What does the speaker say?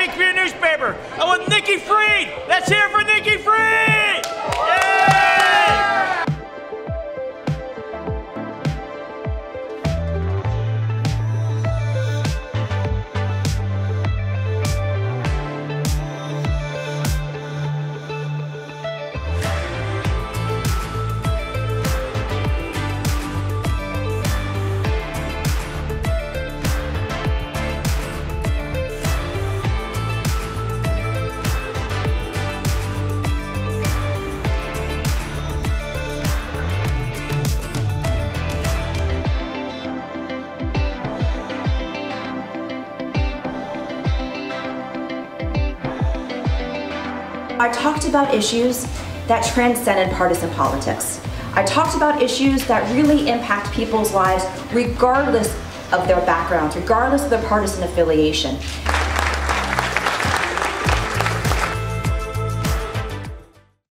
Big Free newspaper. I want Nikki freed. Let's hear it for Nikki freed. Yay! I talked about issues that transcended partisan politics. I talked about issues that really impact people's lives regardless of their backgrounds, regardless of their partisan affiliation.